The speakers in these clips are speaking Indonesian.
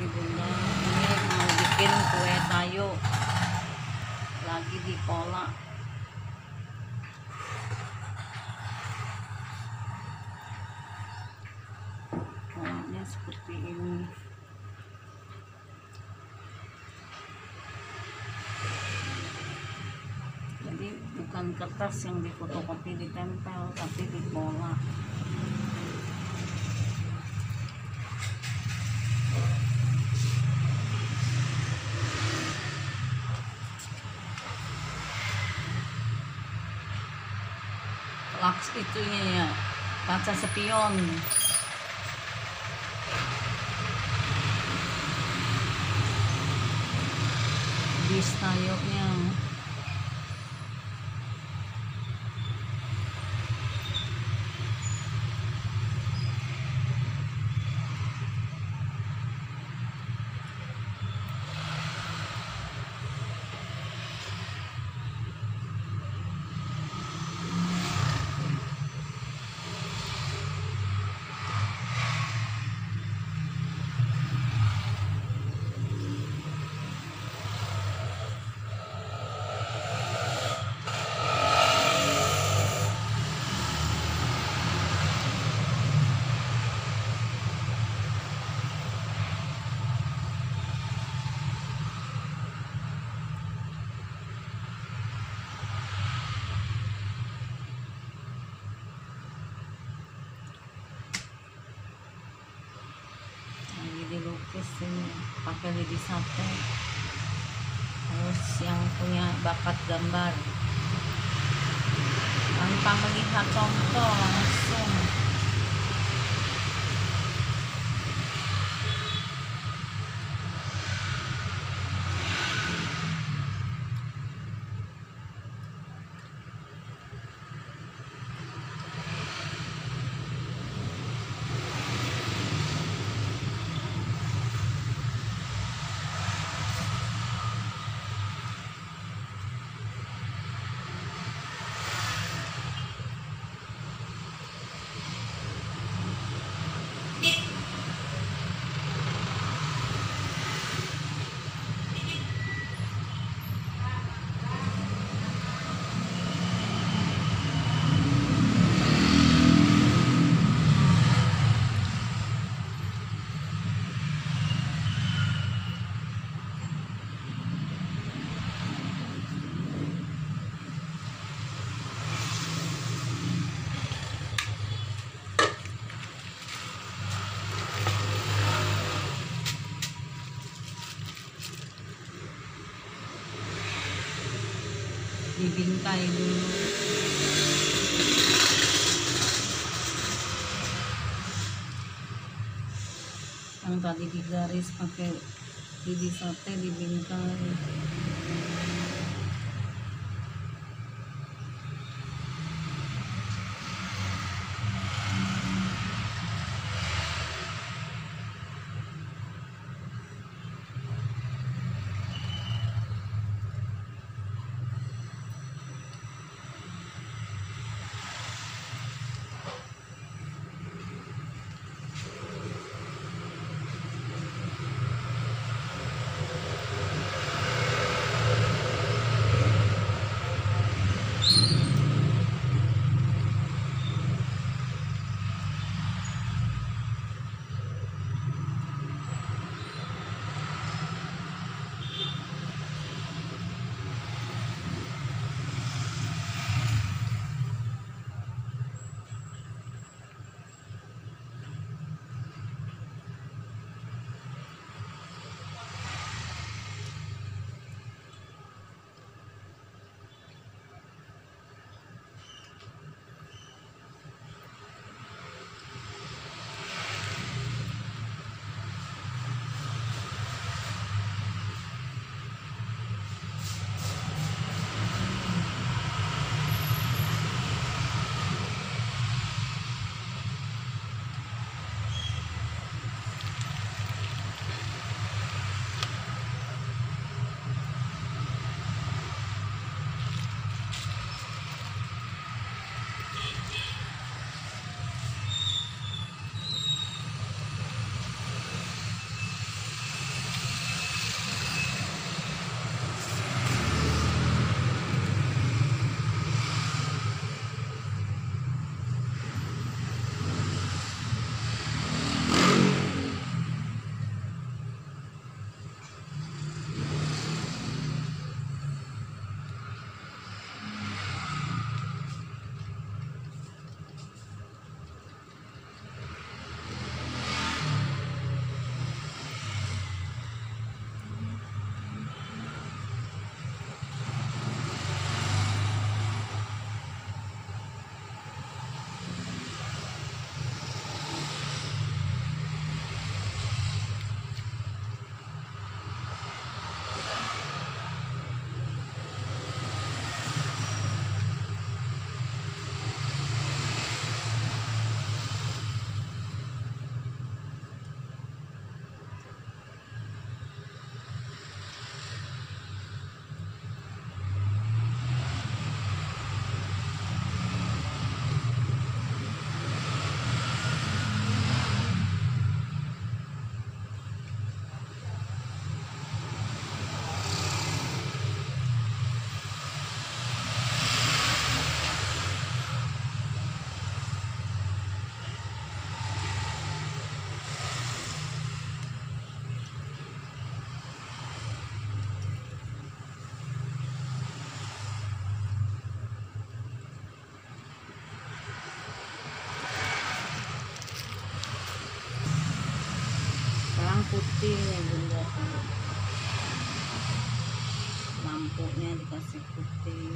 Ini bunda ini mau bikin kue tayo lagi di pola. Polanya seperti ini. Jadi bukan kertas yang difotokopi ditempel, tapi di pola. Laks itunya ya, kaca spion. Bis tayonya. Dilukis ini pakai lidi sate. Terus yang punya bakat gambar tanpa melihat contoh langsung. Dibingkai dulu. Yang tadi digaris pakai lidi sate dibingkai. yang putih nih bunda, lampunya dikasih putih.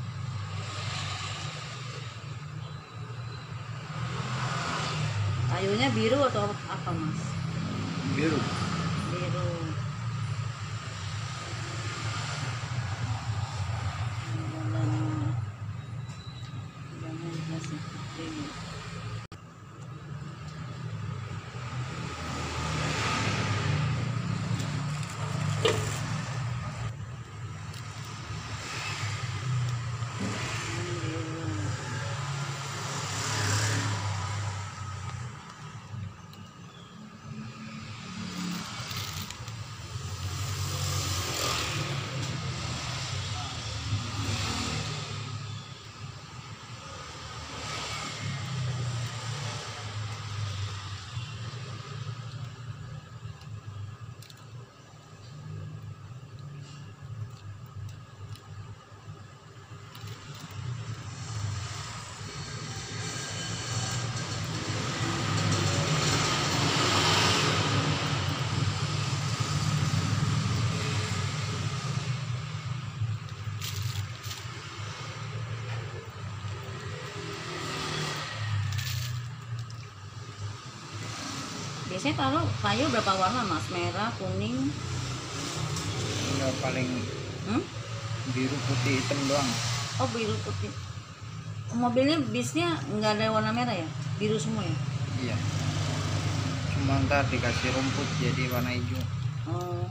Kayunya biru atau apa mas? Biru. Biru. Badannya dikasih putih. Biasanya taruh kayu berapa warna mas? Merah, kuning? Enggak, paling biru, putih, hitam doang. Oh biru putih. Mobilnya bisnya nggak ada warna merah ya? Biru semua ya? Iya. Cuma ntar dikasih rumput jadi warna hijau. Oh.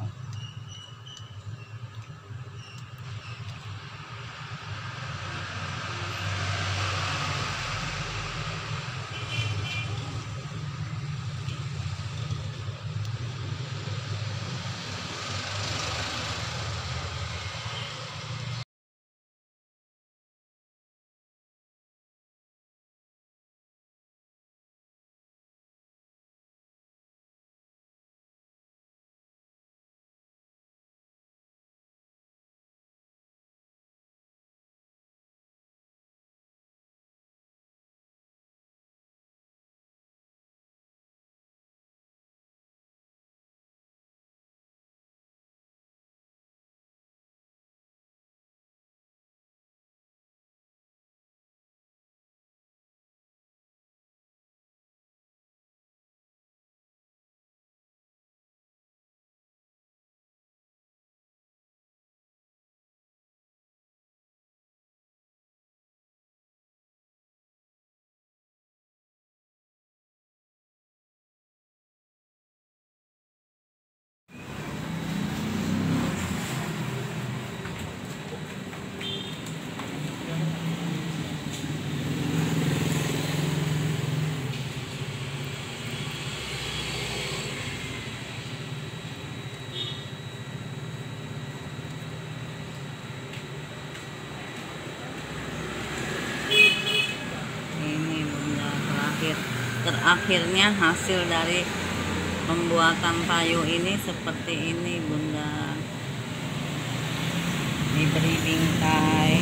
Terakhirnya hasil dari pembuatan kayu ini seperti ini bunda, diberi bingkai,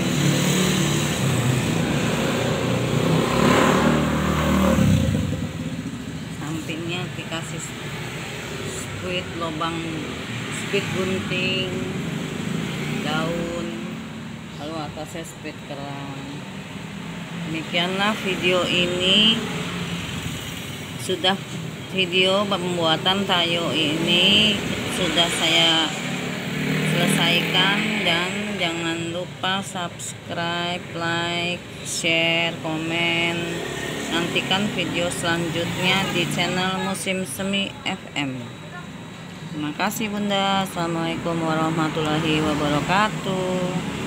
sampingnya dikasih split lubang, split gunting, daun, lalu atasnya split kerang. Demikianlah video ini, sudah video pembuatan kayu ini sudah saya selesaikan, dan jangan lupa subscribe, like, share, komen. Nantikan video selanjutnya di channel Musim Semi FM. Terima kasih bunda. Assalamualaikum warahmatullahi wabarakatuh.